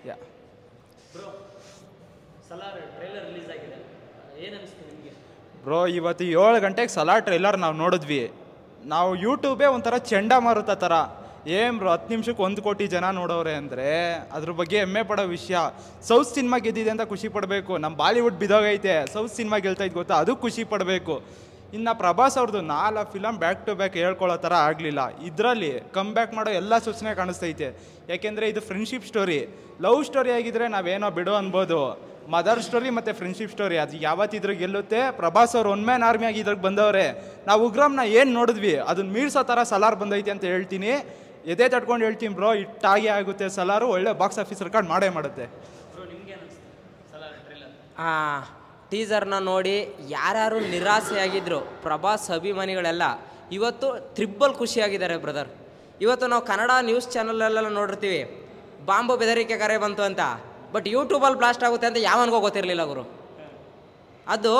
ಯಾ bro Salaar trailer release ಆಗಿದೆ, ಏನು ಅನಿಸ್ತು ನಿಮಗೆ? ಬ್ರೋ ಇವತ್ತು 7 ಗಂಟೆಗೆ ಸಲಾರ್ ಟ್ರೈಲರ್ ನಾವು ನೋಡಿದ್ವಿ. ನಾವು ಯೂಟ್ಯೂಬೇ ಒಂಥರ ಚಂಡಮಾರುತ ಥರ. ಏನು ಬ್ರೋ 10 ನಿಮಿಷಕ್ಕೆ 1 ಕೋಟಿ ಜನ ನೋಡೋರೆ ಅಂದರೆ ಅದ್ರ ಬಗ್ಗೆ ಹೆಮ್ಮೆ ಪಡೋ ವಿಷಯ. ಸೌತ್ ಸಿನಿಮಾ ಗೆದ್ದಿದೆ ಅಂತ ಖುಷಿ ಪಡಬೇಕು. ನಮ್ಮ ಬಾಲಿವುಡ್ ಬಿದೋಗೈತೆ, ಸೌತ್ ಸಿನಿಮಾ ಗೆಲ್ತೈತೆ ಗೊತ್ತಾ, ಅದು ಖುಷಿ ಪಡಬೇಕು. ಇನ್ನು ಪ್ರಭಾಸ್ ಅವ್ರದ್ದು 4 ಫಿಲಮ್ ಬ್ಯಾಕ್ ಟು ಬ್ಯಾಕ್ ಹೇಳ್ಕೊಳ್ಳೋ ಥರ ಆಗಲಿಲ್ಲ. ಇದರಲ್ಲಿ ಕಮ್ ಬ್ಯಾಕ್ ಮಾಡೋ ಎಲ್ಲ ಸೂಚನೆ ಕಾಣಿಸ್ತೈತೆ. ಯಾಕೆಂದರೆ ಇದು ಫ್ರೆಂಡ್ಶಿಪ್ ಸ್ಟೋರಿ. ಲವ್ ಸ್ಟೋರಿ ಆಗಿದ್ದರೆ ನಾವೇನೋ ಬಿಡು ಅನ್ಬೋದು. ಮದರ್ ಸ್ಟೋರಿ ಮತ್ತು ಫ್ರೆಂಡ್ಶಿಪ್ ಸ್ಟೋರಿ ಅದು ಯಾವತ್ತಿದ್ರೂ ಗೆಲ್ಲುತ್ತೆ. ಪ್ರಭಾಸ್ ಅವ್ರು ಒನ್ ಮ್ಯಾನ್ ಆರ್ಮಿ ಆಗಿ ಇದ್ರಿಗೆ ಬಂದವ್ರೆ. ನಾವು ಉಗ್ರಮ್ನ ಏನು ನೋಡಿದ್ವಿ ಅದನ್ನ ಮೀರ್ಸೋ ಥರ ಸಲಾರ್ ಬಂದೈತೆ ಅಂತ ಹೇಳ್ತೀನಿ. ಎದೆ ತಟ್ಕೊಂಡು ಹೇಳ್ತೀನಿ ಬ್ರೋ, ಇಟ್ಟಾಗೆ ಆಗುತ್ತೆ. ಸಲಾರು ಒಳ್ಳೆ ಬಾಕ್ಸ್ ಆಫೀಸ್ ರೆಕಾರ್ಡ್ ಮಾಡೇ ಮಾಡುತ್ತೆ. ಟೀಸರ್ನ ನೋಡಿ ಯಾರ್ಯಾರು ನಿರಾಸೆಯಾಗಿದ್ದರು ಪ್ರಭಾಸ್ ಅಭಿಮಾನಿಗಳೆಲ್ಲ ಇವತ್ತು ತ್ರಿಬ್ಬಲ್ ಖುಷಿಯಾಗಿದ್ದಾರೆ ಬ್ರದರ್. ಇವತ್ತು ನಾವು ಕನ್ನಡ ನ್ಯೂಸ್ ಚಾನಲಲ್ಲೆಲ್ಲ ನೋಡಿರ್ತೀವಿ ಬಾಂಬು ಬೆದರಿಕೆ ಕರೆ ಬಂತು ಅಂತ, ಬಟ್ ಯೂಟ್ಯೂಬಲ್ಲಿ ಬ್ಲಾಸ್ಟ್ ಆಗುತ್ತೆ ಅಂತ ಯಾವನಿಗೂ ಗೊತ್ತಿರಲಿಲ್ಲ ಗುರು. ಅದು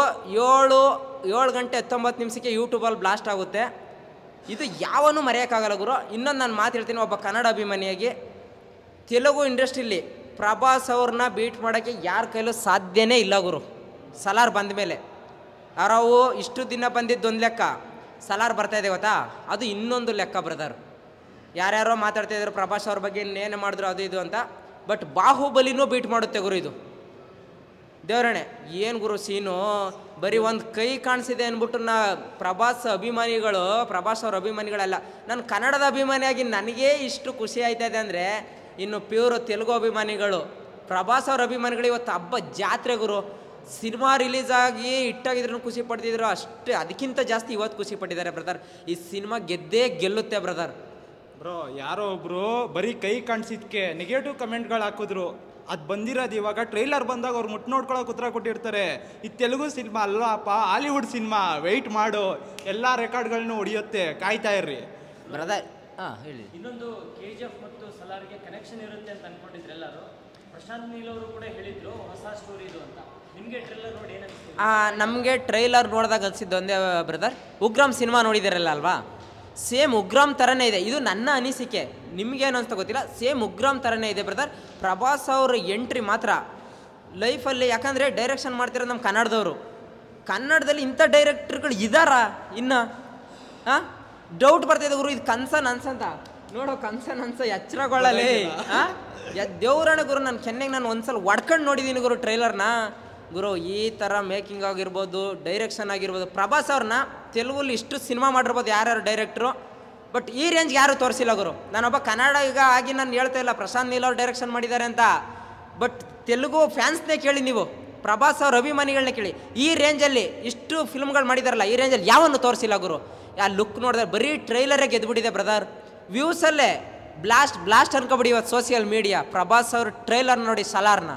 7 ಗಂಟೆ 19 ನಿಮಿಷಕ್ಕೆ ಯೂಟ್ಯೂಬಲ್ಲಿ ಬ್ಲಾಸ್ಟ್ ಆಗುತ್ತೆ. ಇದು ಯಾವನೂ ಮರೆಯೋಕ್ಕಾಗಲ್ಲ ಗುರು. ಇನ್ನೊಂದು ನಾನು ಮಾತು ಹೇಳ್ತೀನಿ, ಒಬ್ಬ ಕನ್ನಡ ಅಭಿಮಾನಿಯಾಗಿ ತೆಲುಗು ಇಂಡಸ್ಟ್ರಿಲಿ ಪ್ರಭಾಸ್ ಅವ್ರನ್ನ ಬೀಟ್ ಮಾಡೋಕ್ಕೆ ಯಾರ ಕೈಲೂ ಸಾಧ್ಯನೇ ಇಲ್ಲ ಗುರು. ಸಲಾರ್ ಬಂದ ಮೇಲೆ ಅವು ಇಷ್ಟು ದಿನ ಬಂದಿದ್ದೊಂದು ಲೆಕ್ಕ, ಸಲಾರ್ ಬರ್ತಾಯಿದೆ ಗೊತ್ತಾ, ಅದು ಇನ್ನೊಂದು ಲೆಕ್ಕ ಬ್ರದರ್. ಯಾರ್ಯಾರೋ ಮಾತಾಡ್ತಾಯಿದ್ರು ಪ್ರಭಾಸ್ ಅವ್ರ ಬಗ್ಗೆ ಇನ್ನೇನು ಮಾಡಿದ್ರು ಅದು ಇದು ಅಂತ, ಬಟ್ ಬಾಹುಬಲಿನೂ ಬೀಟ್ ಮಾಡುತ್ತೆ ಗುರು ಇದು. ದೇವರಣೆ ಏನು ಗುರು ಸೀನು, ಬರೀ ಒಂದು ಕೈ ಕಾಣಿಸಿದೆ ಅಂದ್ಬಿಟ್ಟು ಪ್ರಭಾಸ್ ಅವ್ರ ಅಭಿಮಾನಿಗಳೆಲ್ಲ, ನಾನು ಕನ್ನಡದ ಅಭಿಮಾನಿಯಾಗಿ ನನಗೇ ಇಷ್ಟು ಖುಷಿ ಆಯ್ತಾಯಿದೆ ಅಂದರೆ ಇನ್ನು ಪ್ಯೂರ್ ತೆಲುಗು ಅಭಿಮಾನಿಗಳು, ಪ್ರಭಾಸ್ ಅವ್ರ ಅಭಿಮಾನಿಗಳು ಇವತ್ತು ಹಬ್ಬ ಜಾತ್ರೆ ಗುರು. ಸಿನಿಮಾ ರಿಲೀಸ್ ಆಗಿ ಇಟ್ಟಾಗಿದ್ರು ಖುಷಿ ಪಡ್ತಿದ್ರು ಅಷ್ಟೇ, ಅದಕ್ಕಿಂತ ಜಾಸ್ತಿ ಇವತ್ತು ಖುಷಿ ಪಟ್ಟಿದ್ದಾರೆ ಬ್ರದರ್. ಈ ಸಿನಿಮಾ ಗೆದ್ದೇ ಗೆಲ್ಲುತ್ತೆ ಬ್ರದರ್. ಬ್ರೋ ಯಾರೋ ಒಬ್ರು ಬರೀ ಕೈ ಕಾಣಿಸಿದ್ಕೆ ನೆಗೆಟಿವ್ ಕಮೆಂಟ್ಗಳು ಹಾಕಿದ್ರು. ಅದು ಬಂದಿರೋದು ಇವಾಗ ಟ್ರೈಲರ್ ಬಂದಾಗ ಅವ್ರು ಮುಟ್ಟು ನೋಡ್ಕೊಳಕ್ಕೆ ಉತ್ತರ ಕೊಟ್ಟಿರ್ತಾರೆ. ಇದು ತೆಲುಗು ಸಿನಿಮಾ ಅಲ್ಲಪ್ಪ, ಹಾಲಿವುಡ್ ಸಿನಿಮಾ, ವೆಯ್ಟ್ ಮಾಡು, ಎಲ್ಲ ರೆಕಾರ್ಡ್ಗಳನ್ನೂ ಹೊಡಿಯುತ್ತೆ, ಕಾಯ್ತಾ ಇರ್ರಿ ಬ್ರದರ್. ಹೇಳಿ. ಇನ್ನೊಂದು KGF ಮತ್ತು ಸಲಾರ್ಗೆ ಕನೆಕ್ಷನ್ ಇರುತ್ತೆ ಅಂತ ಅನ್ಕೊಂಡಿದ್ರು ಎಲ್ಲರೂ. ಪ್ರಶಾಂತ್ ನೀಲ್ ಅವರು ಕೂಡ ಹೇಳಿದ್ರು ಹೊಸ ಸ್ಟೋರಿ ಇದು ಅಂತ. ನಿಮಗೆ ಟ್ರೈಲರ್ ನೋಡಿ ಏನು ಅನಿಸ್ತು? ನಮಗೆ ಟ್ರೈಲರ್ ನೋಡಿದಾಗ ಅನಿಸಿದ್ದು ಒಂದೇ ಬ್ರದರ್, ಉಗ್ರಂ ಸಿನಿಮಾ ನೋಡಿದಿರಲ್ಲ ಅಲ್ವಾ, ಸೇಮ್ ಉಗ್ರಂ ಥರನೇ ಇದೆ. ಇದು ನನ್ನ ಅನಿಸಿಕೆ, ನಿಮಗೇನು ಅಂತ ಗೊತ್ತಿಲ್ಲ, ಸೇಮ್ ಉಗ್ರಂ ಥರನೇ ಇದೆ ಬ್ರದರ್. ಪ್ರಭಾಸ್ ಅವ್ರ ಎಂಟ್ರಿ ಮಾತ್ರ ಲೈಫಲ್ಲಿ, ಯಾಕಂದರೆ ಡೈರೆಕ್ಷನ್ ಮಾಡ್ತಿರೋದು ನಮ್ಮ ಕನ್ನಡದವರು. ಕನ್ನಡದಲ್ಲಿ ಇಂಥ ಡೈರೆಕ್ಟರ್ಗಳು ಇದ್ದಾರಾ ಇನ್ನು? ಡೌಟ್ ಬರ್ತಾಯಿದೆ ಗುರು, ಇದು ಕನ್ಸ ನನ್ಸಂತ ನೋಡೋ, ಕನ್ಸ ನನ್ಸ ಎಚ್ಚರಗೊಳ್ಳಲಿ. ದೇವ್ರಣ ಗುರು, ನಾನು ಚೆನ್ನೈಗೆ ನಾನು ಒಂದ್ಸಲ ಹೊಡ್ಕೊಂಡು ನೋಡಿದ್ದೀನಿ ಗುರು ಟ್ರೈಲರ್ನ. ಗುರು ಈ ಥರ ಮೇಕಿಂಗ್ ಆಗಿರ್ಬೋದು, ಡೈರೆಕ್ಷನ್ ಆಗಿರ್ಬೋದು, ಪ್ರಭಾಸ್ ಅವ್ರನ್ನ ತೆಲುಗಲ್ಲಿ ಇಷ್ಟು ಸಿನಿಮಾ ಮಾಡಿರ್ಬೋದು ಯಾರ್ಯಾರು ಡೈರೆಕ್ಟ್ರು, ಬಟ್ ಈ ರೇಂಜ್ಗೆ ಯಾರು ತೋರಿಸಿಲ್ಲ ಗುರು. ನಾನೊಬ್ಬ ಕನ್ನಡ ಈಗ ಆಗಿ ನಾನು ಹೇಳ್ತಾ ಇಲ್ಲ ಪ್ರಶಾಂತ್ ನೀಲ್ ಅವ್ರು ಡೈರೆಕ್ಷನ್ ಮಾಡಿದ್ದಾರೆ ಅಂತ, ಬಟ್ ತೆಲುಗು ಫ್ಯಾನ್ಸ್ನೇ ಕೇಳಿ ನೀವು, ಪ್ರಭಾಸ್ ಅವ್ರ ಅಭಿಮಾನಿಗಳನ್ನ ಕೇಳಿ, ಈ ರೇಂಜಲ್ಲಿ ಇಷ್ಟು ಫಿಲ್ಮ್ಗಳು ಮಾಡಿದಾರಲ್ಲ, ಈ ರೇಂಜಲ್ಲಿ ಯಾವನ್ನು ತೋರಿಸಿಲ್ಲ ಗುರು. ಆ ಲುಕ್ ನೋಡಿದ್ರೆ ಬರೀ ಟ್ರೈಲರೇ ಗೆದ್ದುಬಿಟ್ಟಿದೆ ಬ್ರದರ್. ವ್ಯೂಸಲ್ಲೇ ಬ್ಲಾಸ್ಟ್ ಅನ್ಕೊಬಿಡಿ ಇವತ್ತು ಸೋಷಿಯಲ್ ಮೀಡಿಯಾ. ಪ್ರಭಾಸ್ ಅವ್ರ ಟ್ರೈಲರ್ ನೋಡಿ ಸಲಾರ್ನ.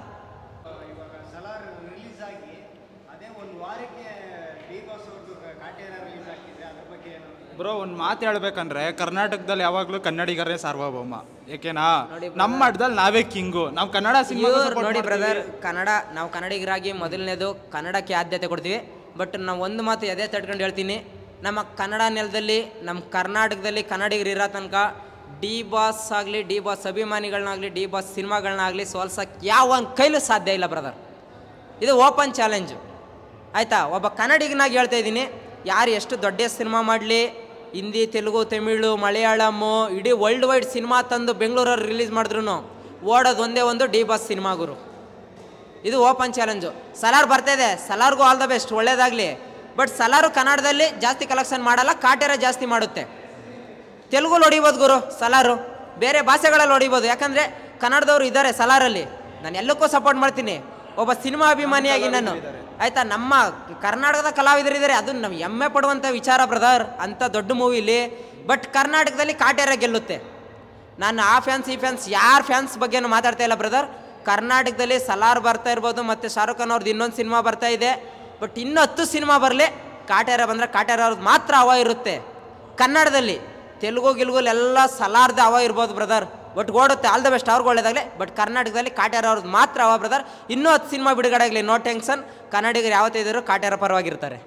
ಬ್ರೋ ಒಂದು ಮಾತು ಹೇಳ್ಬೇಕಂದ್ರೆ ಕರ್ನಾಟಕದಲ್ಲಿ ಯಾವಾಗಲೂ ಕನ್ನಡಿಗರೇ ಸಾರ್ವಭೌಮ. ಏಕೆನಾ, ನಮ್ಮ ಮಟ್ಟದಲ್ಲಿ ನಾವೇ ಕಿಂಗು. ನಾವು ಕನ್ನಡ ಸಿನಿಮಾ ನೋಡಿ ಬ್ರದರ್, ನಾವು ಕನ್ನಡಿಗರಾಗಿ ಮೊದಲನೇದು ಕನ್ನಡಕ್ಕೆ ಆದ್ಯತೆ ಕೊಡ್ತೀವಿ. ಬಟ್ ನಾವು ಒಂದು ಮಾತು ಎದೆ ತಟ್ಕೊಂಡು ಹೇಳ್ತೀನಿ, ನಮ್ಮ ಕನ್ನಡ ನೆಲದಲ್ಲಿ, ನಮ್ಮ ಕರ್ನಾಟಕದಲ್ಲಿ ಕನ್ನಡಿಗರು ಇರೋ ತನಕ ಡಿ ಬಾಸ್ ಆಗಲಿ, ಡಿ ಬಾಸ್ ಅಭಿಮಾನಿಗಳನ್ನಾಗಲಿ, ಡಿ ಬಾಸ್ ಸಿನಿಮಾಗಳನ್ನಾಗಲಿ ಸೋಲ್ಸೋಕ್ಕೆ ಯಾವ ಒಂದು ಕೈಲೂ ಸಾಧ್ಯ ಇಲ್ಲ ಬ್ರದರ್. ಇದು ಓಪನ್ ಚಾಲೆಂಜು ಆಯಿತಾ. ಒಬ್ಬ ಕನ್ನಡಿಗನಾಗಿ ಹೇಳ್ತಾ ಇದ್ದೀನಿ, ಯಾರು ಎಷ್ಟು ದೊಡ್ಡ ಸಿನಿಮಾ ಮಾಡಲಿ, ಹಿಂದಿ, ತೆಲುಗು, ತಮಿಳು, ಮಲಯಾಳಮ್ಮು, ಇಡೀ ವರ್ಲ್ಡ್ ವೈಡ್ ಸಿನಿಮಾ ತಂದು ಬೆಂಗಳೂರಲ್ಲಿ ರಿಲೀಸ್ ಮಾಡಿದ್ರು ಓಡೋದು ಒಂದೇ ಒಂದು ಡಿ ಬಾಸ್ ಸಿನಿಮಾ ಗುರು. ಇದು ಓಪನ್ ಚಾಲೆಂಜು. ಸಲಾರ್ ಬರ್ತಾಯಿದೆ, ಸಲಾರ್ಗೂ ಆಲ್ ದ ಬೆಸ್ಟ್, ಒಳ್ಳೇದಾಗಲಿ. ಬಟ್ ಸಲಾರು ಕನ್ನಡದಲ್ಲಿ ಜಾಸ್ತಿ ಕಲೆಕ್ಷನ್ ಮಾಡಲ್ಲ, ಕಾಟೇರ ಜಾಸ್ತಿ ಮಾಡುತ್ತೆ. ತೆಲುಗು ಹೊಡಿಬೋದು ಗುರು ಸಲಾರು, ಬೇರೆ ಭಾಷೆಗಳಲ್ಲಿ ಹೊಡಿಬೋದು, ಯಾಕಂದರೆ ಕನ್ನಡದವರು ಇದ್ದಾರೆ ಸಲಾರಲ್ಲಿ. ನಾನು ಎಲ್ಲಕ್ಕೂ ಸಪೋರ್ಟ್ ಮಾಡ್ತೀನಿ ಒಬ್ಬ ಸಿನಿಮಾ ಅಭಿಮಾನಿಯಾಗಿ ನಾನು ಆಯಿತಾ. ನಮ್ಮ ಕರ್ನಾಟಕದ ಕಲಾವಿದರಿದ್ದಾರೆ, ಅದು ನಾವು ಹೆಮ್ಮೆ ಪಡುವಂಥ ವಿಚಾರ ಬ್ರದರ್, ಅಂಥ ದೊಡ್ಡ ಮೂವಿಲಿ. ಬಟ್ ಕರ್ನಾಟಕದಲ್ಲಿ ಕಾಟೇರ ಗೆಲ್ಲುತ್ತೆ. ನಾನು ಆ ಫ್ಯಾನ್ಸ್ ಈ ಫ್ಯಾನ್ಸ್ ಯಾರ ಫ್ಯಾನ್ಸ್ ಬಗ್ಗೆನೂ ಮಾತಾಡ್ತಾ ಇಲ್ಲ ಬ್ರದರ್. ಕರ್ನಾಟಕದಲ್ಲಿ ಸಲಾರ್ ಬರ್ತಾ ಇರ್ಬೋದು, ಮತ್ತು ಶಾರುಖ್ ಖಾನ್ ಅವ್ರದ್ದು ಇನ್ನೊಂದು ಸಿನಿಮಾ ಬರ್ತಾ ಇದೆ. ಬಟ್ ಇನ್ನೂ 10 ಸಿನಿಮಾ ಬರಲಿ, ಕಾಟೇರ ಬಂದರೆ ಕಾಟೇರ ಅವ್ರದ್ದು ಮಾತ್ರ ಹವಾ ಇರುತ್ತೆ. ಕನ್ನಡದಲ್ಲಿ ತೆಲುಗು ಗಿಲ್ಗುಲೆಲ್ಲ ಸಲಾರ್ದು ಹವಾ ಇರ್ಬೋದು ಬ್ರದರ್, ಬಟ್ ಓಡುತ್ತೆ. ಆಲ್ ದ ಬೆಸ್ಟ್, ಅವ್ರಿಗೆ ಒಳ್ಳೇದಾಗಲಿ. ಬಟ್ ಕರ್ನಾಟಕದಲ್ಲಿ ಕಾಟೇರ ಅವ್ರದ್ದು ಮಾತ್ರ ಹವಾ ಬ್ರದರ್. ಇನ್ನೂ 10 ಸಿನಿಮಾ ಬಿಡುಗಡೆ ಆಗಲಿ, ನೋ ಟೆನ್ಷನ್. ಕನ್ನಡಿಗರು ಯಾವತ್ತೇ ಇದ್ದರೂ ಕಾಟೇರ ಪರವಾಗಿರ್ತಾರೆ.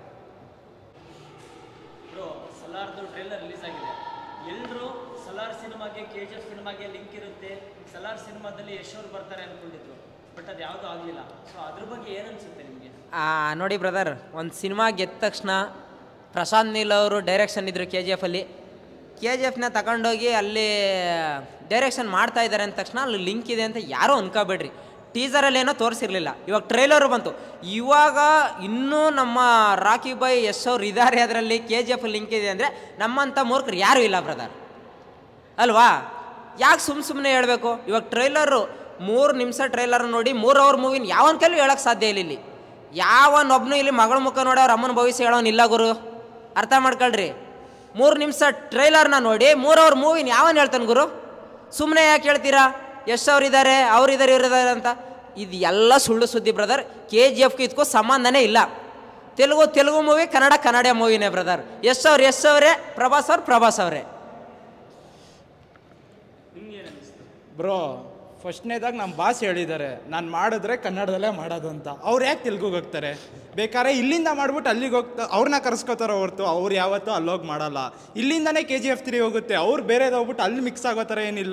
ಸಲಾರ್ದು ಟ್ರೈಲರ್ ರಿಲೀಸ್ ಆಗಿದೆ. ಎಲ್ಲರೂ ಸಲಾರ್ ಸಿನಿಮಾಗೆ KGF ಸಿನಿಮಾಗೆ ಲಿಂಕ್ ಇರುತ್ತೆ, ಸಲಾರ್ ಸಿನಿಮಾ ಸಿನಿಮಾದಲ್ಲಿ ಯಶ್ ಅವ್ರು ಬರ್ತಾರೆ ಅನ್ಕೊಂಡಿದ್ರು, ಬಟ್ ಅದು ಯಾವುದೂ ಆಗಲಿಲ್ಲ. ಸೊ ಅದ್ರ ಬಗ್ಗೆ ಏನು ಅನಿಸುತ್ತೆ ನಿಮಗೆ? ನೋಡಿ ಬ್ರದರ್, ಒಂದು ಸಿನಿಮಾ ಗೆದ್ದ ತಕ್ಷಣ ಪ್ರಶಾಂತ್ ನೀಲ್ ಅವರು ಡೈರೆಕ್ಷನ್ ಇದ್ದರು KGF ಅಲ್ಲಿ. KGFನ ತಗೊಂಡೋಗಿ ಅಲ್ಲಿ ಡೈರೆಕ್ಷನ್ ಮಾಡ್ತಾ ಇದ್ದಾರೆ ಅಂದ ತಕ್ಷಣ ಅಲ್ಲಿ ಲಿಂಕ್ ಇದೆ ಅಂತ ಯಾರೂ ಅನ್ಕೋಬೇಡ್ರಿ. ಟೀಸರಲ್ಲಿ ಏನೋ ತೋರಿಸಿರ್ಲಿಲ್ಲ, ಇವಾಗ ಟ್ರೈಲರು ಬಂತು. ಇವಾಗ ಇನ್ನೂ ನಮ್ಮ ರಾಕಿ ಬಾಯ್ ಯಶ್ ಅವ್ರು ಇದ್ದಾರೆ ಅದರಲ್ಲಿ, KGF ಲಿಂಕ್ ಇದೆ ಅಂದರೆ ನಮ್ಮಂಥ ಮೂರ್ಖರು ಯಾರೂ ಇಲ್ಲ ಬ್ರದರ್ ಅಲ್ವಾ? ಯಾಕೆ ಸುಮ್ಮನೆ ಹೇಳಬೇಕು? ಇವಾಗ ಟ್ರೈಲರು 3 ನಿಮಿಷ ಟ್ರೈಲರ್ ನೋಡಿ 3 ಅವರ್ ಮೂವಿನ ಯಾವನ ಕೈಲೂ ಹೇಳೋಕ್ಕೆ ಸಾಧ್ಯ ಇಲ್ಲ. ಇಲ್ಲಿ ಯಾವನೊಬ್ಬನು ಇಲ್ಲಿ ಮಗಳ ಮುಖ ನೋಡಿ ಅವ್ರ ಅಮ್ಮನ ಭವಿಷ್ಯ ಹೇಳೋನಿಲ್ಲ ಗುರು, ಅರ್ಥ ಮಾಡ್ಕೊಳ್ರಿ. 3 ನಿಮಿಷ ಟ್ರೈಲರ್ನ ನೋಡಿ 3 ಅವರ್ ಮೂವಿನ ಯಾವನ್ ಹೇಳ್ತಾನೆ ಗುರು? ಸುಮ್ಮನೆ ಯಾಕೆ ಹೇಳ್ತೀರಾ ಯಶ್ ಅವ್ರಿದ್ದಾರೆ ಅವ್ರಿದ್ದಾರೆ ಇವರಿದ್ದಾರೆ ಅಂತ? ಇದು ಎಲ್ಲ ಸುಳ್ಳು ಸುದ್ದಿ ಬ್ರದರ್. KGFಗೆ ಇದಕ್ಕೂ ಸಂಬಂಧನೇ ಇಲ್ಲ. ತೆಲುಗು ಮೂವಿ, ಕನ್ನಡ ಮೂವಿನೇ ಬ್ರದರ್. ಯಶ್ ಅವರೇ, ಪ್ರಭಾಸ್ ಅವರೇ. ಬ್ರೋ, ಫಸ್ಟ್ನೇದಾಗ ನಮ್ಮ ಬಾಸ್ ಹೇಳಿದ್ದಾರೆ ನಾನು ಮಾಡಿದ್ರೆ ಕನ್ನಡದಲ್ಲೇ ಮಾಡೋದು ಅಂತ. ಅವ್ರು ಯಾಕೆ ತೆಲುಗುಗೆ ಹೋಗ್ತಾರೆ? ಬೇಕಾದ್ರೆ ಇಲ್ಲಿಂದ ಮಾಡ್ಬಿಟ್ಟು ಅಲ್ಲಿಗೆ ಅವ್ರನ್ನ ಕರೆಸ್ಕೋತಾರ ಹೊರ್ತು ಅವ್ರು ಯಾವತ್ತೂ ಅಲ್ಲೋಗಿ ಮಾಡಲ್ಲ. ಇಲ್ಲಿಂದನೇ KGF 3 ಹೋಗುತ್ತೆ, ಅವ್ರು ಬೇರೆದು ಹೋಗ್ಬಿಟ್ಟು ಅಲ್ಲಿ ಮಿಕ್ಸ್ ಆಗೋ ಥರ ಏನಿಲ್ಲ.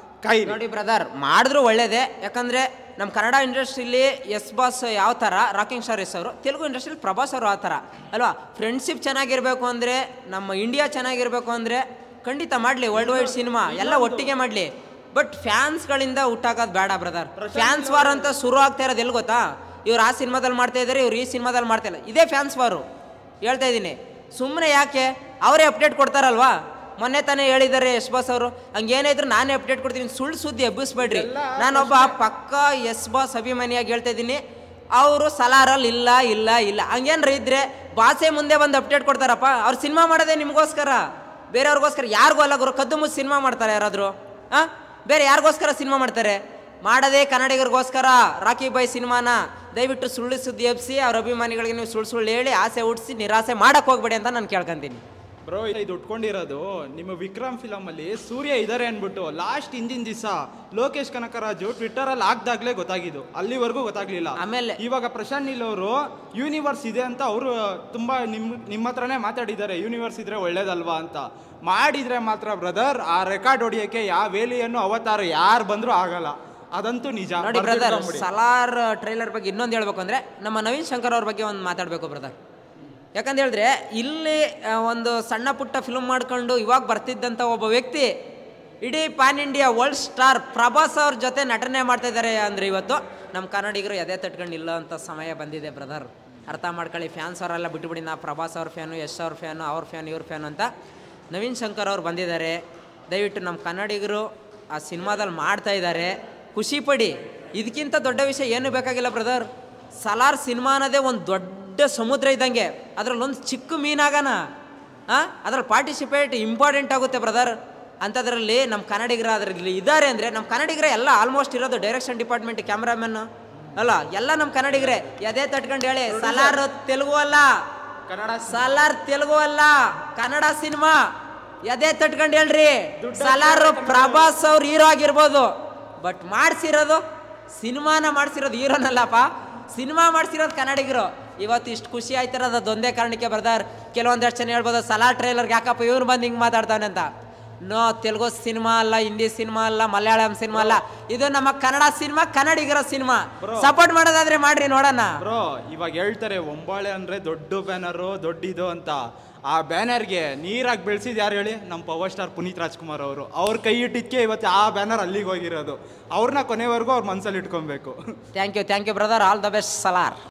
ನೋಡಿ ಬ್ರದರ್, ಮಾಡಿದ್ರು ಒಳ್ಳೇದೇ. ಯಾಕಂದರೆ ನಮ್ಮ ಕನ್ನಡ ಇಂಡಸ್ಟ್ರಿಲಿ ಎಸ್ ಬಾಸ್ ಯಾವ ಥರ, ರಾಕಿಂಗ್ ಸ್ಟಾರ್ ಎಸ್ ಅವರು, ತೆಲುಗು ಇಂಡಸ್ಟ್ರಿಲಿ ಪ್ರಭಾಸ್ ಅವರು ಆ ಥರ ಅಲ್ವಾ? ಫ್ರೆಂಡ್ಶಿಪ್ ಚೆನ್ನಾಗಿರಬೇಕು ಅಂದರೆ, ನಮ್ಮ ಇಂಡಿಯಾ ಚೆನ್ನಾಗಿರಬೇಕು ಅಂದರೆ ಖಂಡಿತ ಮಾಡಲಿ ವರ್ಲ್ಡ್ ವೈಡ್ ಸಿನಿಮಾ ಎಲ್ಲ ಒಟ್ಟಿಗೆ ಮಾಡಲಿ. ಬಟ್ ಫ್ಯಾನ್ಸ್ಗಳಿಂದ ಹುಟ್ಟಾಕೋದು ಬೇಡ ಬ್ರದರ್. ಫ್ಯಾನ್ಸ್ ವಾರ್ ಅಂತ ಶುರು ಆಗ್ತಾ ಇರೋದು ಎಲ್ಲಿ ಗೊತ್ತಾ? ಇವ್ರು ಆ ಸಿನಿಮಾದಲ್ಲಿ ಮಾಡ್ತಾ ಇದ್ದಾರೆ, ಇವ್ರು ಈ ಸಿನಿಮಾದಲ್ಲಿ ಮಾಡ್ತಾ ಇಲ್ಲ. ಇದೇ ಫ್ಯಾನ್ಸ್ ವಾರು ಹೇಳ್ತಾ ಇದ್ದೀನಿ. ಸುಮ್ಮನೆ ಯಾಕೆ? ಅವರೇ ಅಪ್ಡೇಟ್ ಕೊಡ್ತಾರಲ್ವಾ? ಮೊನ್ನೆ ತಾನೇ ಹೇಳಿದ್ದಾರೆ ಯಶ್ ಬಾಸ್ ಅವರು, ಹಂಗೇನಿದ್ರು ನಾನೇ ಅಪ್ಡೇಟ್ ಕೊಡ್ತೀನಿ. ಸುಳ್ಳು ಸುದ್ದಿ ಎಬ್ಬಿಸ್ಬೇಡ್ರಿ. ನಾನೊಬ್ಬ ಪಕ್ಕ ಯಶ್ ಬಾಸ್ ಅಭಿಮಾನಿಯಾಗಿ ಹೇಳ್ತಾ ಇದ್ದೀನಿ. ಅವರು ಸಲಾರಲ್ಲಿ ಇಲ್ಲ ಹಂಗೇನ್ರ ಇದ್ರೆ ಬಾಸೇ ಮುಂದೆ ಬಂದು ಅಪ್ಡೇಟ್ ಕೊಡ್ತಾರಪ್ಪ. ಅವ್ರು ಸಿನಿಮಾ ಮಾಡೋದೇ ನಿಮಗೋಸ್ಕರ, ಬೇರೆಯವ್ರಿಗೋಸ್ಕರ ಯಾರಿಗೂ ಅಲ್ಲ ಗುರು. ಕದ್ದು ಮುಚ್ಚಿ ಸಿನಿಮಾ ಮಾಡ್ತಾರೆ ಯಾರಾದರೂ? ಬೇರೆ ಯಾರಿಗೋಸ್ಕರ ಸಿನಿಮಾ ಮಾಡ್ತಾರೆ? ಮಾಡೋದೇ ಕನ್ನಡಿಗರಿಗೋಸ್ಕರ. ರಾಕಿ ಬಾಯ್ ಸಿನಿಮಾನ ದಯವಿಟ್ಟು ಸುಳ್ಳು ಸುದ್ದಿ ಎಬ್ಬಿಸಿ ಅವ್ರ ಅಭಿಮಾನಿಗಳಿಗೆ ನೀವು ಸುಳ್ಳು ಹೇಳಿ ಆಸೆ ಹುಟ್ಟಿಸಿ ನಿರಾಸೆ ಮಾಡಕ್ಕೆ ಹೋಗ್ಬೇಡಿ ಅಂತ ನಾನು ಕೇಳ್ಕೊಂತೀನಿ. ಬ್ರೋ, ಇದು ಉಟ್ಕೊಂಡಿರೋದು ನಿಮ್ಮ ವಿಕ್ರಮ್ ಫಿಲಮಲ್ಲಿ ಸೂರ್ಯ ಇದ್ದಾರೆ ಅಂದ್ಬಿಟ್ಟು ಲಾಸ್ಟ್ ಹಿಂದಿನ ದಿವಸ ಲೋಕೇಶ್ ಕನಕರಾಜು ಟ್ವಿಟ್ಟರಲ್ಲಿ ಹಾಕ್ದಾಗಲೇ ಗೊತ್ತಾಗಿದ್ದು. ಅಲ್ಲಿವರೆಗೂ ಗೊತ್ತಾಗ್ಲಿಲ್ಲ. ಆಮೇಲೆ ಇವಾಗ ಪ್ರಶಾಂತ್ ನೀಲ್ ಅವರು ಯೂನಿವರ್ಸ್ ಇದೆ ಅಂತ ಅವರು ತುಂಬ ನಿಮ್ಮ ಹತ್ರನೇ ಮಾತಾಡಿದ್ದಾರೆ, ಯೂನಿವರ್ಸ್ ಇದ್ರೆ ಒಳ್ಳೇದಲ್ವಾ ಅಂತ. ಮಾಡಿದರೆ ಮಾತ್ರ ಬ್ರದರ್ ಆ ರೆಕಾರ್ಡ್ ಹೊಡಿಯೋಕ್ಕೆ ಯಾವ ವೇಲಿಯನ್ನು ಅವತಾರ ಯಾರು ಬಂದರೂ ಆಗಲ್ಲ, ಅದಂತೂ ನಿಜ. ನೋಡಿ ಬ್ರದರ್, ಸಲಾರ್ ಟ್ರೈಲರ್ ಬಗ್ಗೆ ಇನ್ನೊಂದು ಹೇಳ್ಬೇಕು ಅಂದರೆ ನಮ್ಮ ನವೀನ್ ಶಂಕರ್ ಅವ್ರ ಬಗ್ಗೆ ಒಂದು ಮಾತಾಡಬೇಕು ಬ್ರದರ್. ಯಾಕಂತ ಹೇಳಿದ್ರೆ ಇಲ್ಲಿ ಒಂದು ಸಣ್ಣ ಪುಟ್ಟ ಫಿಲ್ಮ್ ಮಾಡ್ಕೊಂಡು ಇವಾಗ ಬರ್ತಿದ್ದಂಥ ಒಬ್ಬ ವ್ಯಕ್ತಿ ಇಡೀ pan India world star Prabhas ಅವ್ರ ಜೊತೆ ನಟನೆ ಮಾಡ್ತಾ ಇದ್ದಾರೆ ಅಂದರೆ ಇವತ್ತು ನಮ್ಮ ಕನ್ನಡಿಗರು ಎದೆ ತಟ್ಕೊಂಡಿಲ್ಲ ಅಂತ ಸಮಯ ಬಂದಿದೆ ಬ್ರದರ್. ಅರ್ಥ ಮಾಡ್ಕೊಳ್ಳಿ. ಫ್ಯಾನ್ಸ್ ಅವರೆಲ್ಲ ಬಿಟ್ಟುಬಿಡಿ, ನಾ ಪ್ರಭಾಸ್ ಅವ್ರ ಫ್ಯಾನು, ಯಶ್ ಅವ್ರ ಫ್ಯಾನು, ಅವ್ರ ಫ್ಯಾನ್ ಇವ್ರ ಫ್ಯಾನು ಅಂತ. ನವೀನ್ ಶಂಕರ್ ಅವ್ರು ಬಂದಿದ್ದಾರೆ. ದಯವಿಟ್ಟು ನಮ್ಮ ಕನ್ನಡಿಗರು ಆ ಸಿನಿಮಾದಲ್ಲಿ ಮಾಡ್ತಾ ಇದ್ದಾರೆ, ಖುಷಿ ಪಡಿ. ಇದಕ್ಕಿಂತ ದೊಡ್ಡ ವಿಷಯ ಏನು ಬೇಕಾಗಿಲ್ಲ ಬ್ರದರ್. ಸಲಾರ್ ಸಿನಿಮಾ ಅನ್ನೋದೇ ಒಂದು ದೊಡ್ಡ ಸಮುದ್ರ ಇದ್ದಂಗೆ, ಅದರಲ್ಲೊಂದು ಚಿಕ್ಕ ಮೀನಾಗನ ಅದ್ರಲ್ಲಿ ಪಾರ್ಟಿಸಿಪೇಟ್ ಇಂಪಾರ್ಟೆಂಟ್ ಆಗುತ್ತೆ ಬ್ರದರ್. ಅಂಥದ್ರಲ್ಲಿ ನಮ್ಮ ಕನ್ನಡಿಗರ ಅದರಲ್ಲಿ ಇದ್ದಾರೆ ಅಂದರೆ, ನಮ್ಮ ಕನ್ನಡಿಗರೇ ಎಲ್ಲ ಆಲ್ಮೋಸ್ಟ್ ಇರೋದು. ಡೈರೆಕ್ಷನ್ ಡಿಪಾರ್ಟ್ಮೆಂಟ್, ಕ್ಯಾಮ್ರಾಮನ್ ಅಲ್ಲ, ಎಲ್ಲ ನಮ್ಮ ಕನ್ನಡಿಗರೇ. ಎದೆ ತಟ್ಕೊಂಡು ಹೇಳಿ, ಸಲಾರ್ ತೆಲುಗು ಅಲ್ಲ, ಸಲಾರ್ ತೆಲುಗು ಅಲ್ಲ, ಕನ್ನಡ ಸಿನಿಮಾ. ಎದೆ ತಟ್ಕೊಂಡು ಹೇಳ್ರಿ, ಸಲಾರ್ ಪ್ರಭಾಸ್ ಅವ್ರು ಹೀರೋ ಆಗಿರ್ಬೋದು, ಬಟ್ ಮಾಡಿಸಿರೋದು ಸಿನಿಮಾನ ಮಾಡಿಸಿರೋದು ಹೀರೋನಲ್ಲಪ್ಪ, ಸಿನಿಮಾ ಮಾಡಿಸಿರೋದು ಕನ್ನಡಿಗರು. ಇವತ್ತು ಇಷ್ಟು ಖುಷಿ ಆಯ್ತಿರೋದು ಅದೊಂದೇ ಕಾರಣಕ್ಕೆ ಬ್ರದರ್. ಕೆಲವೊಂದಷ್ಟು ಜನ ಹೇಳ್ಬೋದು ಸಲಾರ್ ಟ್ರೈಲರ್ಗೆ ಯಾಕಪ್ಪ ಇವ್ರು ಬಂದು ಹಿಂಗೆ ಮಾತಾಡ್ತಾನೆ ಅಂತ. ನೋ, ತೆಲುಗು ಸಿನಿಮಾ ಅಲ್ಲ, ಹಿಂದಿ ಸಿನಿಮಾ ಅಲ್ಲ, ಮಲಯಾಳಂ ಸಿನಿಮಾ ಅಲ್ಲ, ಇದು ನಮ್ಮ ಕನ್ನಡ ಸಿನಿಮಾ, ಕನ್ನಡಿಗರ ಸಿನಿಮಾ. ಸಪೋರ್ಟ್ ಮಾಡೋದಾದ್ರೆ ಮಾಡ್ರಿ ನೋಡೋಣ. ಬ್ರೋ, ಇವಾಗ ಹೇಳ್ತಾರೆ ಒಂಬಾಳೆ ಅಂದ್ರೆ ದೊಡ್ಡ ಬ್ಯಾನರು, ದೊಡ್ಡಿದು ಅಂತ. ಆ ಬ್ಯಾನರ್ಗೆ ನೀರಾಗಿ ಬೆಳೆಸಿದ್ ಯಾರು ಹೇಳಿ? ನಮ್ಮ ಪವರ್ ಸ್ಟಾರ್ ಪುನೀತ್ ರಾಜ್ಕುಮಾರ್ ಅವರು. ಅವ್ರ ಕೈ ಇಟ್ಟಿದ್ಕೆ ಇವತ್ತು ಆ ಬ್ಯಾನರ್ ಅಲ್ಲಿಗೆ ಹೋಗಿರೋದು. ಅವ್ರನ್ನ ಕೊನೆವರೆಗೂ ಅವ್ರ ಮನಸ್ಸಲ್ಲಿ ಇಟ್ಕೊಬೇಕು. Thank you brother. All the best Salaar.